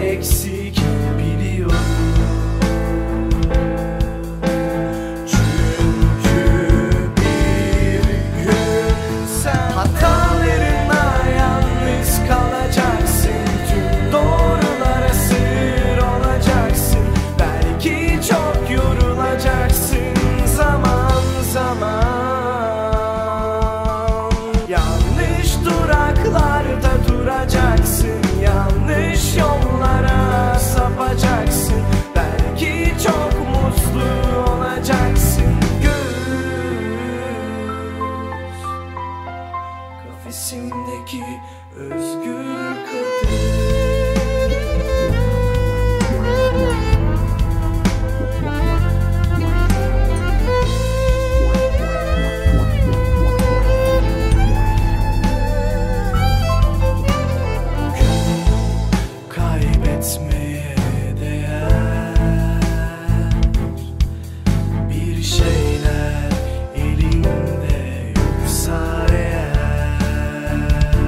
eksik biliyorum. Çünkü bir gün sen hatalarınla yalnız kalacaksın. Tüm doğrulara sır olacaksın. Belki çok yorulacaksın zaman zaman. Yanlış duraklarda duracaksın. Yanlış yollara sapacaksın. Belki çok mutlu olacaksın. Göz kafesindeki özgür kadın. Kaybetmeye değer bir şeyler elinde yoksa eğer,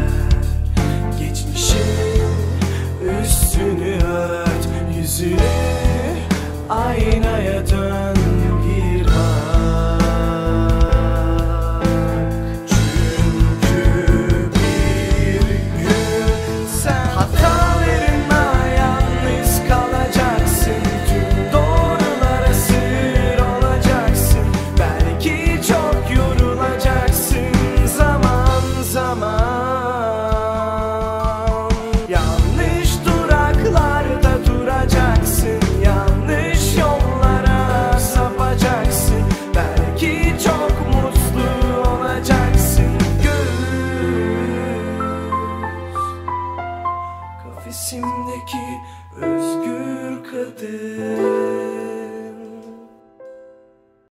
geçmişin üstünü ört, yüzünü aynaya dön bir bak. Çünkü bir gün sen hatalarınla yalnız kalacaksın. Tüm doğrulara sır olacaksın. Belki çok yorulacaksın zaman zaman. Yanlış duraklarda duracaksın. Yanlış yollara sapacaksın. Belki çok mutlu olacaksın. Göz kafesindeki özgür kadın.